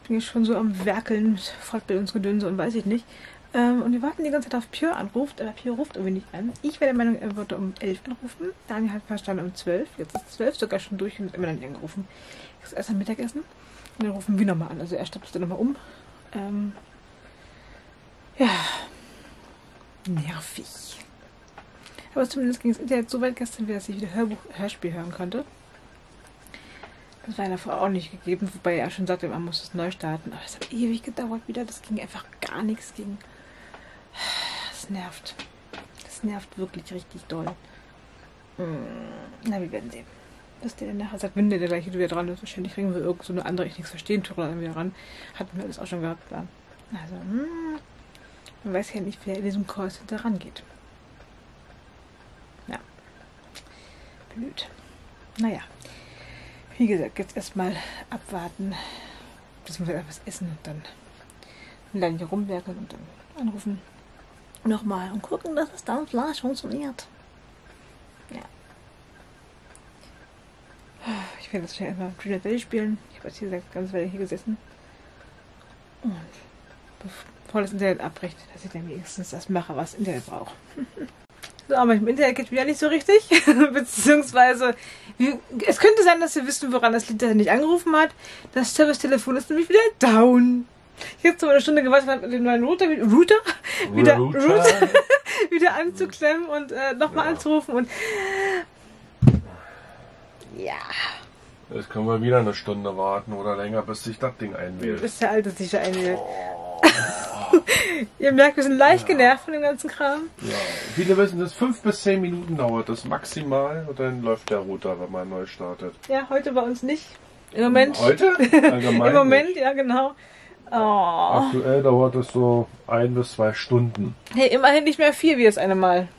bin jetzt schon so am Werkeln mit Fortbildungsgedönse und weiß ich nicht. Und wir warten die ganze Zeit auf Pure anruft, aber Pure ruft irgendwie nicht an. Ich wäre der Meinung, er würde um 11 anrufen. Daniel hat verstanden um 12. Jetzt ist 12 sogar schon durch und ist immer noch nicht angerufen. Jetzt erst am Mittagessen. Und dann rufen wir nochmal an. Also er stoppt dann nochmal um. Ja. Nervig. Aber zumindest ging das Internet so weit gestern, dass ich wieder Hörspiel hören konnte. Das war ja davor auch nicht gegeben, wobei er schon sagte, man muss es neu starten. Aber es hat ewig gedauert wieder. Das ging einfach gar nichts. Das nervt. Das nervt wirklich richtig doll. Na, wir werden sehen. Was der denn nachher sagt, wenn der gleiche wieder dran ist. Wahrscheinlich kriegen wir irgend so eine andere, ich nichts verstehen, Tour wieder ran. Hatten wir das auch schon gehabt. Klar. Also, man weiß ja nicht, wer in diesem Kurs hinter rangeht. Ja. Blöd. Naja. Wie gesagt, jetzt erstmal abwarten, bis wir etwas essen und dann hier rumwerkeln und dann anrufen. Nochmal und gucken, dass es dann gleich funktioniert. Ja. Ich werde jetzt schnell erstmal Dream Valley spielen. Ich habe jetzt hier ganz Weile hier gesessen. Und bevor das Internet abbricht, dass ich dann wenigstens das mache, was Internet braucht. So, aber im Internet geht wieder nicht so richtig. Beziehungsweise, es könnte sein, dass wir wissen, woran das liegt, dass er nicht angerufen hat. Das Servicetelefon ist nämlich wieder down. Ich habe jetzt mal eine Stunde gewartet, mit dem neuen Router wieder anzuklemmen und nochmal anzurufen. Und ja. Jetzt können wir wieder eine Stunde warten oder länger, bis sich das Ding einwählt. Bis der Alte sich da einwählt. Ihr merkt, wir sind leicht genervt von dem ganzen Kram. Ja, viele wissen, dass 5 bis 10 Minuten dauert das maximal und dann läuft der Router, wenn man neu startet. Ja, heute bei uns nicht. Im Moment. Heute? Allgemein Im Moment, nicht. ja genau. Oh. Aktuell dauert es so 1 bis 2 Stunden. Hey, immerhin nicht mehr 4 wie das eine Mal.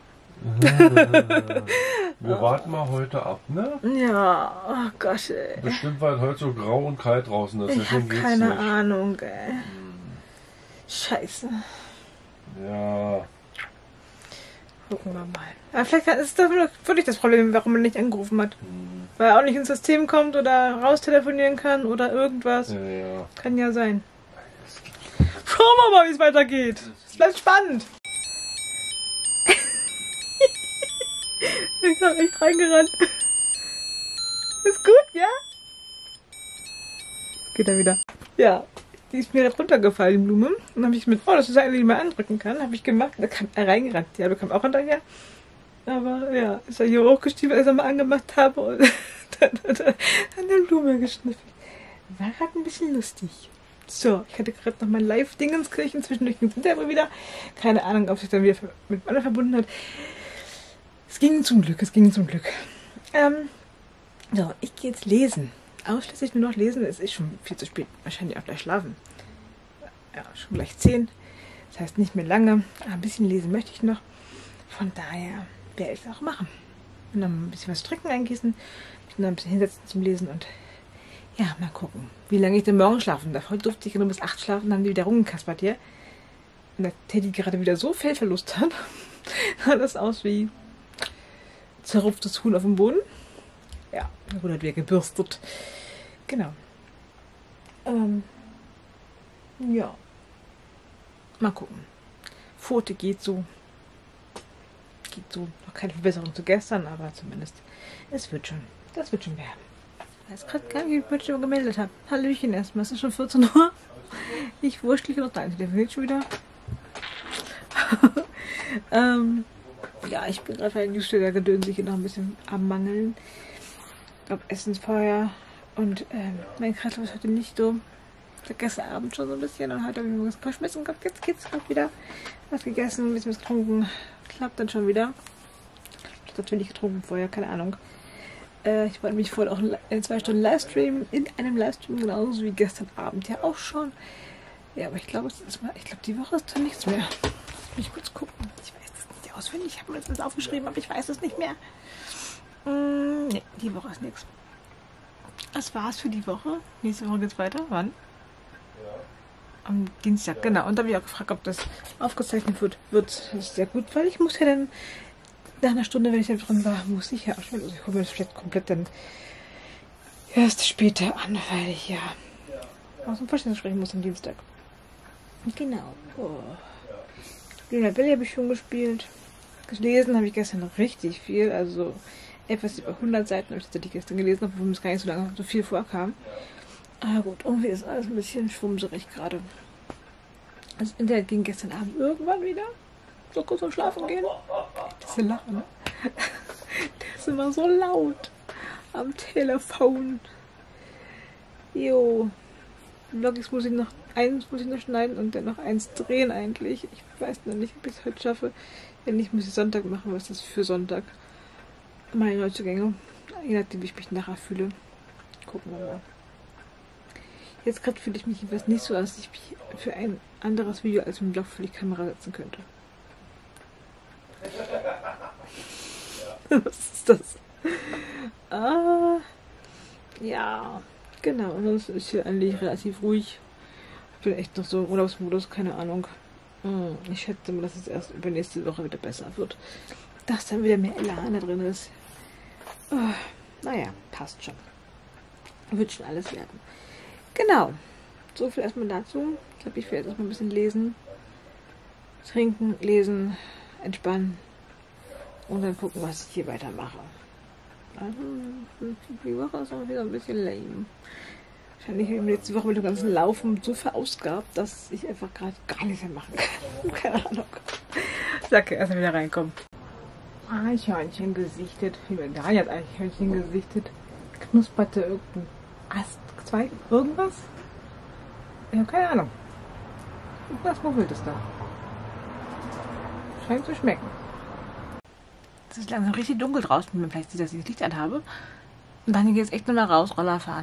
Wir warten mal heute ab, ne? Ja, oh Gott, ey. Bestimmt, weil heute so grau und kalt draußen ist. Ich habe keine Ahnung, ey. Scheiße. Ja. Gucken wir mal. Aber vielleicht ist das wirklich das Problem, warum man nicht angerufen hat. Weil er auch nicht ins System kommt oder raus telefonieren kann oder irgendwas. Ja. Kann ja sein. Schauen wir mal, wie es weitergeht. Es bleibt spannend. Ich hab echt reingerannt. Ist gut, ja? Geht er wieder. Ja, die ist mir gerade runtergefallen, die Blume. Und dann habe ich mit, das ist eigentlich mal andrücken kann. Habe ich gemacht. Da kam er reingerannt. Ja, da kam auch hinterher. Aber ja, ist er hier hochgestiegen, als ich mal angemacht habe. Und dann hat er an der Blume geschnüffelt. War gerade ein bisschen lustig. So, ich hatte gerade noch mein Live-Dingenskirchen. Zwischendurch ging es hinterher wieder. Keine Ahnung, ob sich dann wieder mit anderen verbunden hat. Es ging zum Glück. So, ich gehe jetzt lesen. Ausschließlich nur noch lesen. Es ist schon viel zu spät. Wahrscheinlich auch gleich schlafen. Ja, schon gleich 10. Das heißt nicht mehr lange. Aber ein bisschen lesen möchte ich noch. Von daher werde ich es auch machen. Und dann ein bisschen was trinken eingießen. Mich dann ein bisschen hinsetzen zum Lesen und ja, mal gucken, wie lange ich denn morgen schlafen darf. Heute durfte ich nur bis 8 schlafen, dann haben die wieder rumgekaspert hier. Und der Teddy gerade wieder so Fellverlust hat, sah das aus wie zerrupftes Huhn auf dem Boden. Ja, der wurde halt wieder gebürstet. Genau. Ja. Mal gucken. Pfote geht so. Noch keine Verbesserung zu gestern, aber zumindest, es wird schon. Das wird schon werden. Ich weiß gerade gar nicht, wie ich mich schon gemeldet habe. Hallöchen erstmal, es ist schon 14 Uhr. Ich wurschtle noch dein Telefon schon wieder. Ja, ich bin gerade bei den Newsletter gedöns, hier noch ein bisschen am Mangeln. Ich glaube, Essensfeuer. Und mein Kreislauf ist heute nicht so. Ich habe gestern Abend schon so ein bisschen und heute habe ich mir was geschmissen. Jetzt geht's gerade wieder. Was gegessen, ein bisschen was getrunken. Klappt dann schon wieder. Ich habe natürlich getrunken vorher, keine Ahnung. Ich wollte mich vorhin auch in 2 Stunden Livestream, in einem Livestream, genauso wie gestern Abend ja auch schon. Ja, aber ich glaube, die Woche ist dann nichts mehr. Lass mich kurz gucken. Ich weiß das nicht auswendig. Ich habe mir das aufgeschrieben, aber ich weiß es nicht mehr. Nee, die Woche ist nichts. Das war's für die Woche. Nächste Woche geht's weiter. Wann? Am Dienstag, genau. Und da habe ich auch gefragt, ob das aufgezeichnet wird. Das ist sehr gut, weil ich muss ja dann nach einer Stunde, wenn ich da drin war, muss ich ja auch schon. Also ich hole mir das vielleicht komplett dann erst später an, weil ich ja aus dem Vorstellung sprechen muss am Dienstag. Genau. Oh. Luna Belly habe ich schon gespielt. Gelesen habe ich gestern noch richtig viel. Also etwas über 100 Seiten habe ich tatsächlich gestern gelesen, obwohl es gar nicht so lange so viel vorkam. Aber gut, irgendwie ist alles ein bisschen schwummserig gerade. Das Internet ging gestern Abend irgendwann wieder. So kurz zum Schlafen gehen. Das ist ein Lachen, ne? Der ist immer so laut. Am Telefon. Jo. Vlogs muss ich noch schneiden und dann noch eins drehen eigentlich. Ich weiß noch nicht, ob ich es heute schaffe. Wenn nicht, muss ich Sonntag machen. Was ist das für Sonntag? Meine Neuzugänge. Je nachdem, wie ich mich nachher fühle. Gucken wir mal. Jetzt gerade fühle ich mich jedenfalls nicht so, dass ich mich für ein anderes Video als im Vlog für die Kamera setzen könnte. Was ist das? Ja, genau. Ansonsten ist hier eigentlich relativ ruhig. Ich bin echt noch so im Urlaubsmodus, keine Ahnung. Ich schätze mal, dass es erst übernächste Woche wieder besser wird. Dass dann wieder mehr Elan da drin ist. Naja, passt schon. Wird schon alles werden. Genau. So viel erstmal dazu. Ich glaube, ich werde jetzt erstmal ein bisschen lesen. Trinken, lesen, entspannen. Und dann gucken, was ich hier weitermache. Also, die Woche ist auch wieder ein bisschen lame. Wahrscheinlich habe ich mir letzte Woche mit dem ganzen Laufen so verausgabt, dass ich einfach gerade gar nichts mehr machen kann. Keine Ahnung. Sag erstmal wieder reinkommen. Eichhörnchen gesichtet. Daniel hat Eichhörnchen gesichtet. Knusperte irgendein Ast, Zweig, irgendwas? Ich habe keine Ahnung. Was muffelt es da? Scheint zu schmecken. Es ist langsam richtig dunkel draußen, wenn man vielleicht sieht, dass ich das Licht anhabe. Und dann geht es echt nur mal raus, Roller fahren.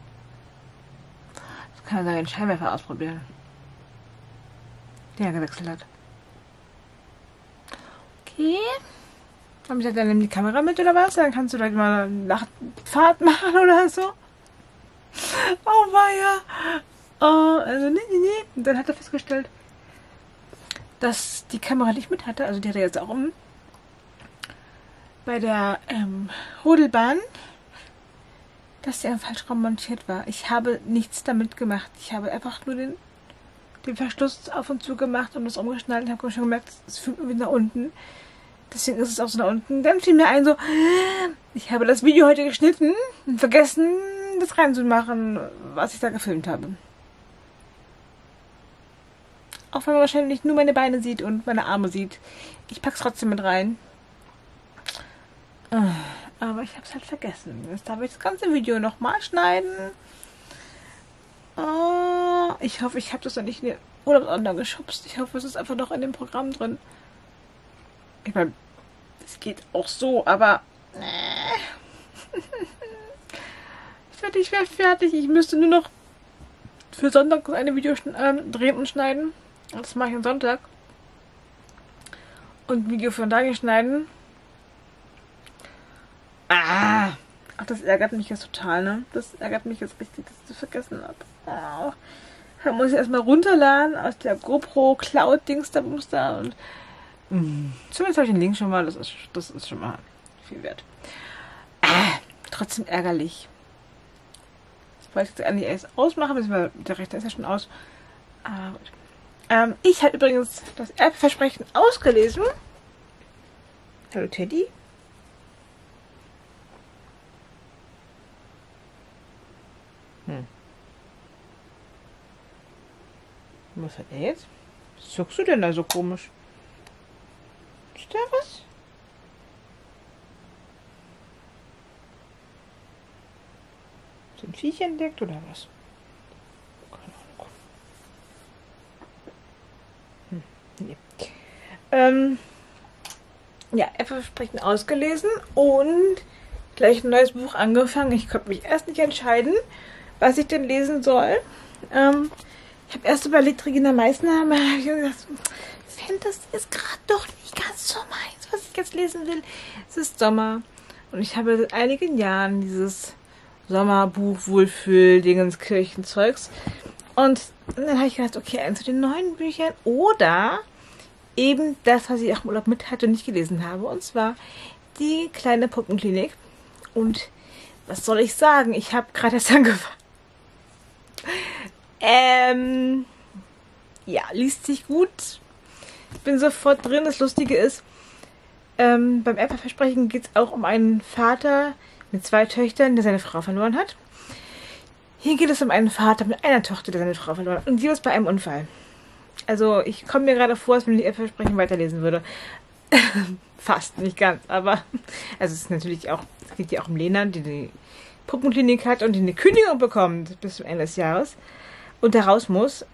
Jetzt kann man den Scheinwerfer ausprobieren. Der gewechselt hat. Okay. Haben Sie dann die Kamera mit oder was? Dann kannst du gleich mal eine Nachtfahrt machen oder so. Oh weia. Also nee. Und dann hat er festgestellt, dass die Kamera nicht mit hatte. Also die hat er jetzt auch bei der Rodelbahn, dass der falsch rum montiert war. Ich habe nichts damit gemacht. Ich habe einfach nur den Verschluss auf und zu gemacht und das umgeschnallt und habe schon gemerkt, es fühlt irgendwie nach unten. Deswegen ist es auch so nach unten. Dann fiel mir ein so, ich habe das Video heute geschnitten und vergessen, das reinzumachen, was ich da gefilmt habe. Auch wenn man wahrscheinlich nur meine Beine sieht und meine Arme sieht. Ich pack's trotzdem mit rein. Aber ich habe es halt vergessen. Jetzt darf ich das ganze Video nochmal schneiden. Ich hoffe, ich habe das dann nicht in den Urlaubsordner geschubst. Ich hoffe, es ist einfach noch in dem Programm drin. Ich meine, es geht auch so, aber ich wäre fertig. Ich müsste nur noch für Sonntag das eine Video drehen und schneiden. Das mache ich am Sonntag. Und ein Video von Daniel schneiden. Ach, das ärgert mich jetzt total, ne? Das ärgert mich jetzt richtig, dass ich das vergessen habe. Da muss ich erstmal runterladen aus der GoPro Cloud-Dings da und zumindest habe ich den Link schon mal. Das ist schon mal viel wert. Trotzdem ärgerlich. Das wollte ich jetzt eigentlich erst ausmachen, weil der Rechner ist ja schon aus. Aber gut. Ich habe übrigens das Erbversprechen ausgelesen. Hallo Teddy. Was hat er jetzt? Was zuckst du denn da so komisch? Ist da was? Ist ein Viech entdeckt oder was? Keine Ahnung. Nee. Ja, Erbversprechen ausgelesen und gleich ein neues Buch angefangen. Ich konnte mich erst nicht entscheiden, was ich denn lesen soll. Ich habe erst überlegt, Regina Meissner, aber ich habe gedacht, Fantasy ist gerade doch nicht ganz so meins, was ich jetzt lesen will. Es ist Sommer und ich habe seit einigen Jahren dieses Sommerbuch Wohlfühl-Dingenskirchenzeugs und dann habe ich gedacht, okay, eins zu den neuen Büchern oder eben das, was ich auch im Urlaub mit hatte und nicht gelesen habe, und zwar die kleine Puppenklinik. Und was soll ich sagen? Ich habe gerade erst angefangen. Ja, liest sich gut. Ich bin sofort drin. Das Lustige ist, beim Erdbeerversprechen geht es auch um einen Vater mit 2 Töchtern, der seine Frau verloren hat. Hier geht es um einen Vater mit einer Tochter, der seine Frau verloren hat. Und die ist bei einem Unfall. Also ich komme mir gerade vor, als wenn ich Erdbeerversprechen weiterlesen würde. Fast, nicht ganz, aber also es ist natürlich auch, es geht ja auch um Lena, die die Puppenklinik hat und die eine Kündigung bekommt bis zum Ende des Jahres und da raus muss,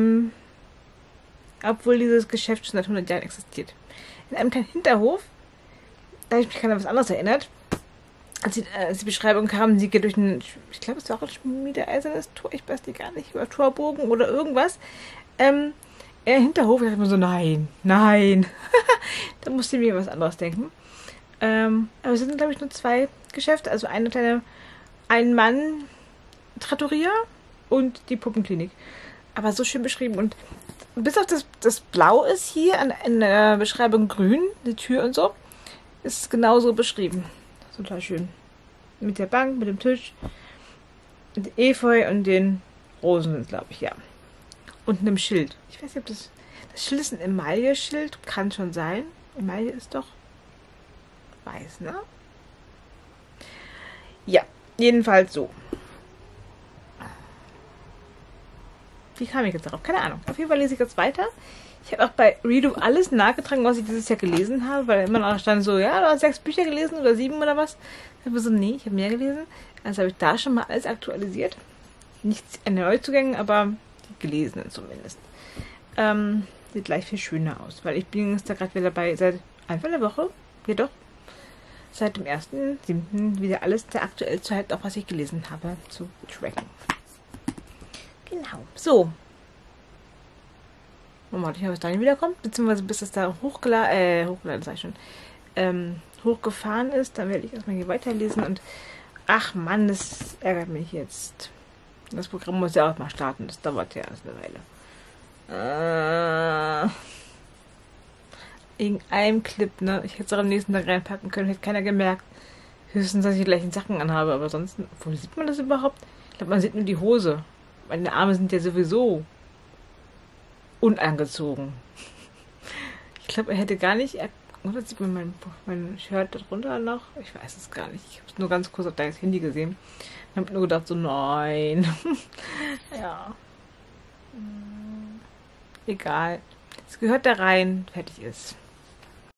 obwohl dieses Geschäft schon seit 100 Jahren existiert. In einem kleinen Hinterhof, da habe ich mich gerade an was anderes erinnert, als die Beschreibung kam, sie geht durch ein, ich glaube es war auch ein schmiedeeisernes Tor, ich weiß nicht gar nicht, über Torbogen oder irgendwas, Hinterhof, ich dachte mir so, nein. Da musste ich mir was anderes denken. Aber es sind, glaube ich, nur 2 Geschäfte. Also eine kleine Ein-Mann-Trattoria und die Puppenklinik. Aber so schön beschrieben. Und bis auf das Blau ist hier in der Beschreibung grün, die Tür und so, ist genauso beschrieben. Total schön. Mit der Bank, mit dem Tisch, mit dem Efeu und den Rosen, glaube ich, ja. Und einem Schild. Ich weiß nicht, ob das Schild ist ein Emaille-Schild. Kann schon sein. Emaille ist doch weiß, ne? Ja, jedenfalls so. Wie kam ich jetzt darauf? Keine Ahnung. Auf jeden Fall lese ich jetzt weiter. Ich habe auch bei Redo alles nachgetragen, was ich dieses Jahr gelesen habe, weil immer noch stand so, ja, du hast 6 Bücher gelesen oder 7 oder was. Ich habe so, nee, ich habe mehr gelesen. Also habe ich da schon mal alles aktualisiert. Nichts Neuzugängen, aber gelesenen zumindest. Sieht gleich viel schöner aus, weil ich bin jetzt da gerade wieder dabei, seit Anfang der Woche, jedoch seit dem 1.7. wieder alles der aktuell Zeit, auch was ich gelesen habe, zu tracken. Genau. So. Warte ich mal, bis dahin wiederkommt, beziehungsweise bis es da hochgeladen, sag ich schon, hochgefahren ist, dann werde ich erstmal hier weiterlesen und ach Mann, das ärgert mich jetzt. Das Programm muss ja auch mal starten, das dauert ja erst eine Weile. In einem Clip, ne? Ich hätte es auch am nächsten Tag reinpacken können, hätte keiner gemerkt. Höchstens, dass ich die gleichen Sachen anhabe, aber sonst, wo sieht man das überhaupt? Ich glaube, man sieht nur die Hose. Meine Arme sind ja sowieso unangezogen. Ich glaube, er hätte gar nicht, oder sieht man mein Shirt darunter noch? Ich weiß es gar nicht. Ich habe es nur ganz kurz auf dein Handy gesehen. Ich habe nur gedacht, so nein. Ja. Egal. Es gehört da rein. Fertig ist.